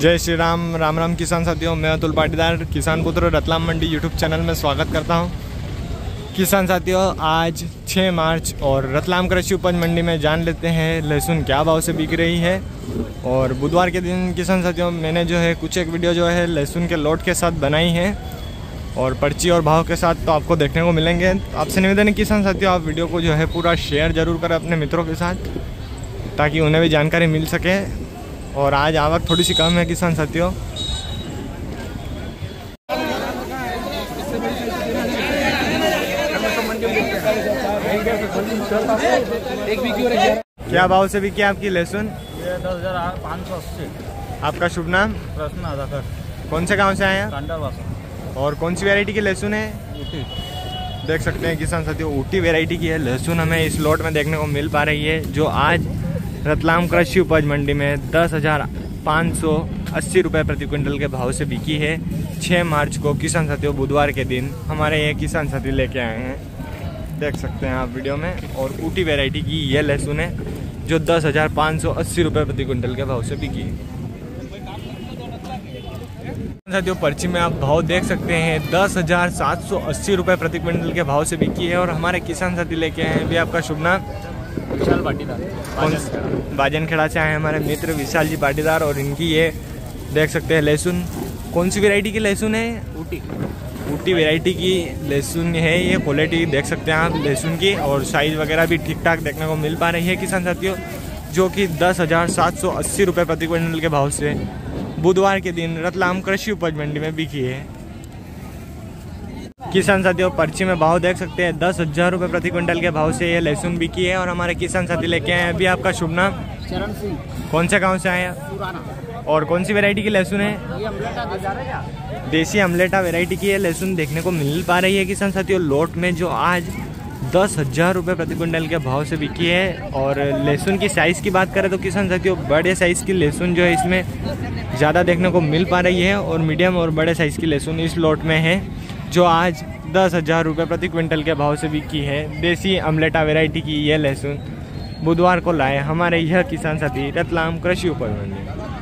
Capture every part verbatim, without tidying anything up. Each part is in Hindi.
जय श्री राम। राम राम किसान साथियों, मैं अतुल पाटीदार किसान पुत्र रतलाम मंडी यूट्यूब चैनल में स्वागत करता हूं। किसान साथियों, आज छह मार्च और रतलाम कृषि उपज मंडी में जान लेते हैं लहसुन क्या भाव से बिक रही है। और बुधवार के दिन किसान साथियों मैंने जो है कुछ एक वीडियो जो है लहसुन के लोट के साथ बनाई है और पर्ची और भाव के साथ तो आपको देखने को मिलेंगे। आपसे निवेदन है किसान साथियों, आप वीडियो को जो है पूरा शेयर ज़रूर करें अपने मित्रों के साथ ताकि उन्हें भी जानकारी मिल सके। और आज आवक थोड़ी सी कम है किसान साथियों। क्या भाव से बिकी आपकी लहसुन? दस हजार पाँच सौ अस्सी। आपका शुभ नाम? प्रश्न आधाकर। कौन से गांव से आए हैं? कांडावासा। और कौन सी वैरायटी की लहसुन है? ऊटी। देख सकते हैं किसान साथियों, ऊटी वैरायटी की है लहसुन हमें इस लॉट में देखने को मिल पा रही है, जो आज रतलाम कृषि उपज मंडी में दस हजार पाँच सौ अस्सी रुपये प्रति क्विंटल के भाव से बिकी है। छः मार्च को किसान साथियों बुधवार के दिन हमारे ये किसान साथी लेके आए हैं, देख सकते हैं आप वीडियो में। और ऊटी वैरायटी की ये लहसुन है जो दस हजार पाँच सौ अस्सी रुपये प्रति क्विंटल के भाव से बिकी है। साथियों पर्ची में आप भाव देख सकते हैं, दस हजार सात सौ अस्सी रुपये प्रति क्विंटल के भाव से बिकी है। और हमारे किसान साथी लेके आए हैं भी। आपका शुभ नाम? विशाल पाटीदार। बाजन खेड़ा से आए हमारे मित्र विशाल जी पाटीदार। और इनकी ये देख सकते हैं लहसुन, कौन सी वैरायटी की लहसुन है? ऊटी। ऊटी वैरायटी की लहसुन है ये। क्वालिटी देख सकते हैं आप लहसुन की, और साइज़ वगैरह भी ठीक ठाक देखने को मिल पा रही है किसान साथियों, जो कि दस हजार सात सौ अस्सी रुपये प्रति क्विंटल के भाव से बुधवार के दिन रतलाम कृषि उपज मंडी में बिकी है। किसान साथियों पर्ची में भाव देख सकते हैं, दस हजार रुपये प्रति क्विंटल के भाव से ये लहसुन बिकी है। और हमारे किसान साथी लेके आए हैं अभी। आपका शुभ नाम? चरण सिंह। कौन से गांव से आए हैं? पुराना। और कौन सी वैरायटी की लहसुन है? ये अमलेटा दे जा रहा है क्या? देसी अमलेटा वैरायटी की ये लहसुन देखने को मिल पा रही है किसान साथियों लोट में, जो आज दस हजार रुपये प्रति क्विंटल के भाव से बिकी है। और लहसुन की साइज़ की बात करें तो किसान साथियों बड़े साइज़ की लहसुन जो है इसमें ज़्यादा देखने को मिल पा रही है, और मीडियम और बड़े साइज़ की लहसुन इस लोट में है, जो आज दस हजार रुपये प्रति क्विंटल के भाव से बिकी है। देसी अमलेटा वैरायटी की ये लहसुन बुधवार को लाए हमारे यह किसान साथी रतलाम कृषि उपज मंडी।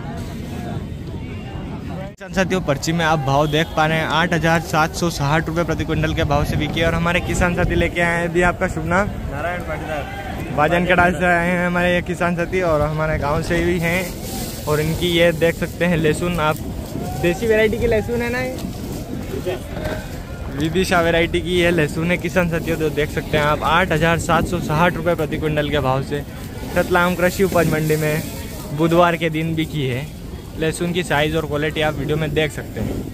किसान साथियों पर्ची में आप भाव देख पा रहे हैं, आठ हजार सात सौ साठ रुपये प्रति क्विंटल के भाव से बिकी है। और हमारे किसान साथी लेके आए हैं भी। आपका शुभ नाम? नारायण पाटीदार। बाजन के डाल से आए हैं हमारे ये किसान साथी, और हमारे गांव से भी हैं। और इनकी ये देख सकते हैं लहसुन, आप देसी वैरायटी की लहसुन है ना, ये विदिशा वैरायटी की ये लहसुन है किसान साथियों। तो देख सकते हैं आप आठ हजार सात सौ साठ रुपये प्रति क्विंटल के भाव से रतलाम कृषि उपज मंडी में बुधवार के दिन बिकी है। लहसुन की साइज़ और क्वालिटी आप वीडियो में देख सकते हैं।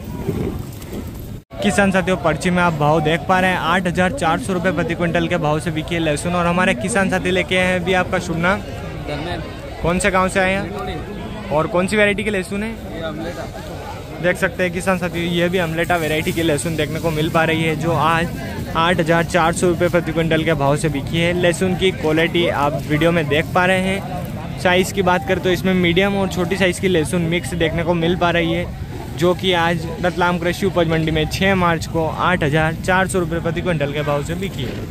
किसान साथियों पर्ची में आप भाव देख पा रहे हैं, आठ हजार चार सौ रुपये प्रति क्विंटल के भाव से बिकी है लहसुन। और हमारे किसान साथी लेके आए हैं भी। आपका शुभ नाम? कौन से गांव से आए हैं? और कौन सी वैरायटी की लहसुन है? ये अमलेटा। देख सकते हैं किसान साथियों ये भी अमलेटा वैरायटी की लहसुन देखने को मिल पा रही है, जो आज आठ हजार चार सौ रुपये प्रति क्विंटल के भाव से बिकी है। लहसुन की क्वालिटी आप वीडियो में देख पा रहे हैं। साइज़ की बात करें तो इसमें मीडियम और छोटी साइज़ की लहसुन मिक्स देखने को मिल पा रही है, जो कि आज रतलाम कृषि उपज मंडी में छः मार्च को आठ हजार चार सौ रुपये प्रति क्विंटल के भाव से बिकी है।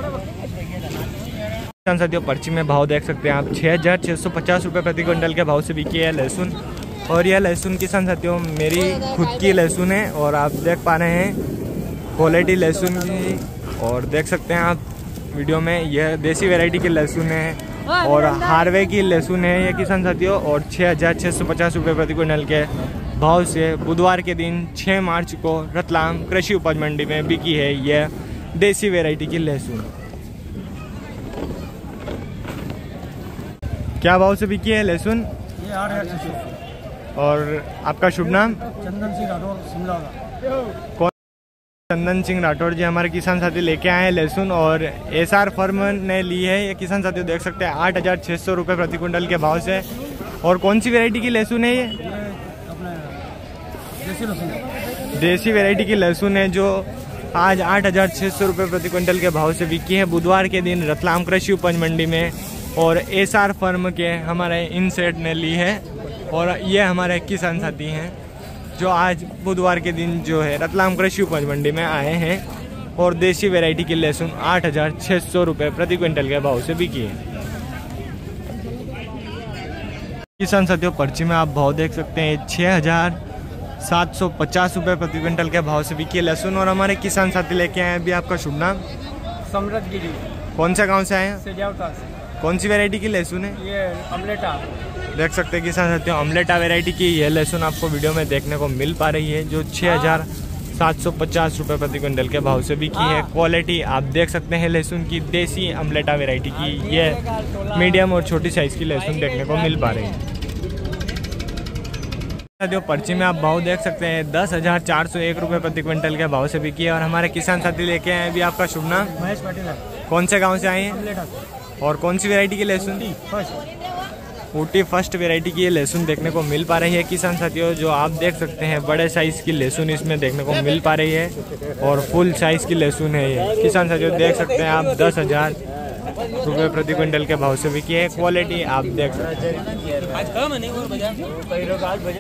किसान साथियों पर्ची में भाव देख सकते हैं आप, छः हजार छः सौ पचास रुपये प्रति क्विंटल के भाव से बिकी है लहसुन। और यह लहसुन किसान साथियों मेरी खुद की लहसुन है, और आप देख पा रहे हैं क्वालिटी लहसुन की। और देख सकते हैं आप वीडियो में, यह देसी वैरायटी की लहसुन है और हार्वे की लहसुन है ये किसान साथियों। और छः हजार छः सौ पचास रुपये प्रति क्विंटल के भाव से बुधवार के दिन छः मार्च को रतलाम कृषि उपज मंडी में बिकी है यह देसी वैरायटी की लहसुन। क्या भाव से बिकी है लहसुन? ये आठ हजार छः सौ। और आपका शुभ नाम? चंदन सिंह राठौर शिमला का। कौन? चंदन सिंह राठौर जी हमारे किसान साथी लेके आए हैं लहसुन, और एस आर फर्म ने ली है ये किसान साथी देख सकते हैं आठ हजार छः सौ रुपये प्रति क्विंटल के भाव से। और कौन सी वैरायटी की लहसुन है ये? अपने देसी लहसुन। देसी वैरायटी की लहसुन है, जो आज आठ हजार छः सौ रुपये प्रति क्विंटल के भाव से बिकी है बुधवार के दिन रतलाम कृषि उपज मंडी में। और एस आर फर्म के हमारे इन सेट ने ली है, और ये हमारे किसान साथी हैं जो आज बुधवार के दिन जो है रतलाम कृषि उपज मंडी में आए हैं। और देसी वैरायटी की लहसुन आठ हजार छः सौ रुपये प्रति क्विंटल के भाव से बिकी है। किसान साथियों पर्ची में आप भाव देख सकते हैं छः हज़ार सात सौ पचास रुपये प्रति क्विंटल के भाव से बिकी है लहसुन। और हमारे किसान साथी लेके आए हैं अभी, आपका शुभ नाम? समृद्ध गिरी कौन से गांव से आए हैं? सजावटा से। कौन सी वैरायटी की लहसुन है? ये अमलेटा देख सकते हैं किसान साथियों, अमलेटा वैरायटी की यह लहसुन आपको वीडियो में देखने को मिल पा रही है, जो छः हज़ार सात सौ पचास रुपये प्रति क्विंटल के भाव से बिकी है। क्वालिटी आप देख सकते हैं लहसुन की, देसी अमलेटा वैरायटी की यह मीडियम और छोटी साइज़ की लहसुन देखने को मिल पा रही है। जो पर्ची में आप भाव देख सकते हैं दस हज़ार चार सौ एक रुपये प्रति क्विंटल के भाव से बिकी है। और हमारे किसान साथी लेके आए हैं अभी, आपका शुभ नाम? महेश पाटिल है। कौन से गांव से आए हैं अमलेटा से। और कौन सी वैरायटी की लहसुन? फर्स्ट ऊटी फर्स्ट वैरायटी की ये लहसुन देखने को मिल पा रही है किसान साथियों, जो आप देख सकते हैं बड़े साइज़ की लहसुन इसमें देखने को मिल पा रही है और फुल साइज़ की लहसुन है ये। किसान साथियों देख सकते हैं आप दस हज़ार रुपये प्रति क्विंटल के भाव से बिकी है। क्वालिटी आप देख सकते हैं।